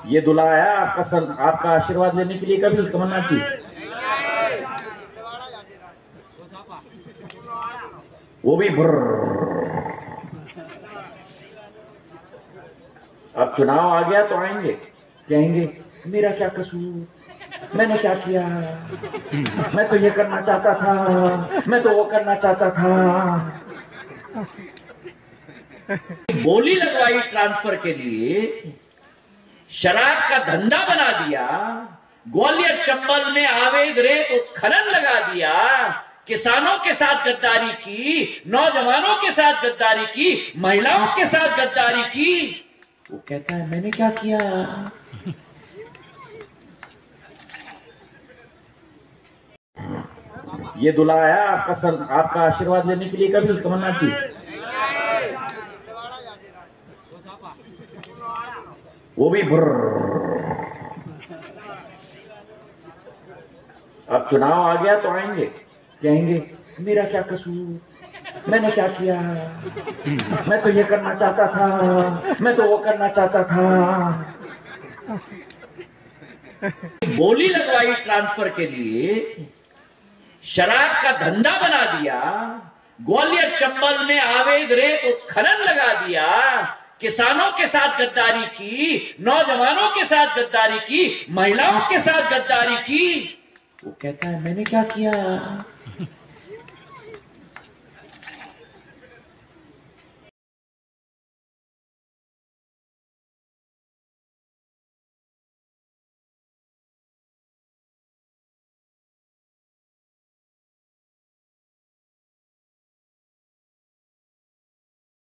ये दूल्हा आया आपका आशीर्वाद लेने के लिए कभी कमलनाथ जी? वो भी अब चुनाव आ गया तो आएंगे, कहेंगे मेरा क्या कसूर, मैंने क्या किया, मैं तो ये करना चाहता था, मैं तो वो करना चाहता था। बोली लगवाई ट्रांसफर के लिए, शराब का धंधा बना दिया, ग्वालियर चंबल में अवैध रेत उत्खनन लगा दिया, किसानों के साथ गद्दारी की, नौजवानों के साथ गद्दारी की, महिलाओं के साथ गद्दारी की। वो कहता है मैंने क्या किया। ये दूल्हा आया आपका आशीर्वाद लेने के लिए कभी कमलनाथ जी? वो भी अब चुनाव आ गया तो आएंगे, कहेंगे मेरा क्या कसूर, मैंने क्या किया, मैं तो ये करना चाहता था, मैं तो वो करना चाहता था। बोली लगवाई ट्रांसफर के लिए, शराब का धंधा बना दिया, ग्वालियर चंबल में अवैध रेत उत्खनन लगा दिया, किसानों के साथ गद्दारी की, नौजवानों के साथ गद्दारी की, महिलाओं के साथ गद्दारी की। वो कहता है मैंने क्या किया।